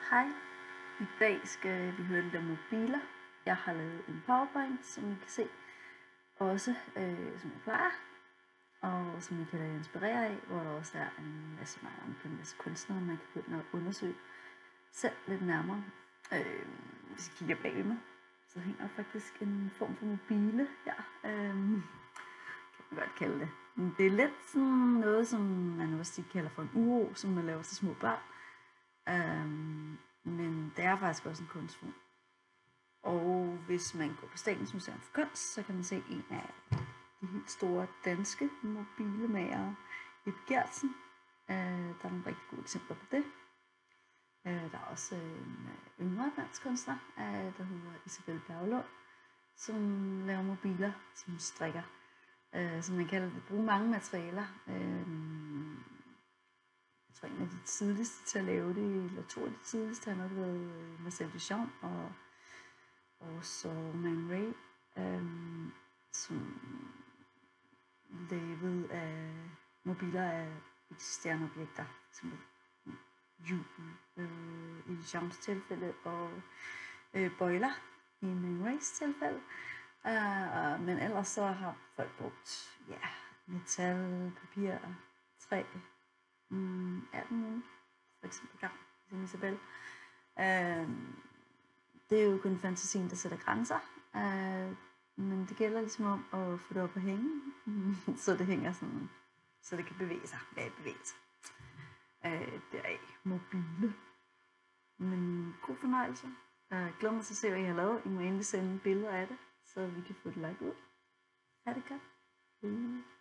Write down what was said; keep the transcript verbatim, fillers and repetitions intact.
Hej, i dag skal vi høre lidt om mobiler. Jeg har lavet en PowerPoint, som I kan se, også øh, som jeg plejer, og som I kan lade inspirere af, hvor der også er en masse, en masse kunstnere, man kan begynde at undersøge selv lidt nærmere. Øh, hvis I kigger bag ved mig, så hænger der faktisk en form for mobile her. Øh, kan man godt kalde det. Men det er lidt sådan noget, som man også kalder for en uro, som man laver til små børn. Um, men det er faktisk også en kunstform. Og hvis man går på Statens Museum for Kunst, så kan man se en af de helt store danske mobilemager, Ib Gertsen. Uh, der er nogle rigtig gode eksempler på det. Uh, der er også en uh, yngre dansk kunstner, uh, der hedder Isabel Berglund, som laver mobiler, som strikker. Uh, som man kalder det, bruger mange materialer. Uh, Jeg tror, en af de tidligste til at lave det, eller to af de tidligste, har nok været Marcel Duchamp og, og så Man Ray, øhm, som lavede af mobiler af eksisterende objekter, som hjul øh, i Duchamps tilfælde, og øh, bøjler i Man Rays tilfælde. Uh, men ellers så har folk brugt ja, metal, papir, træ, Mm, atten uger, for eksempel gang, som Isabel. Uh, det er jo kun fantasien, der sætter grænser, uh, men det gælder ligesom om at få det op at hænge, så det hænger sådan, så det kan bevæge sig, ja, bevæge sig. Uh, det er mobile. Men god fornøjelse. Jeg uh, glæder mig til at se, hvad I har lavet. I må endelig sende billeder af det, så vi kan få det lagt ud. Ha' det godt. Uh.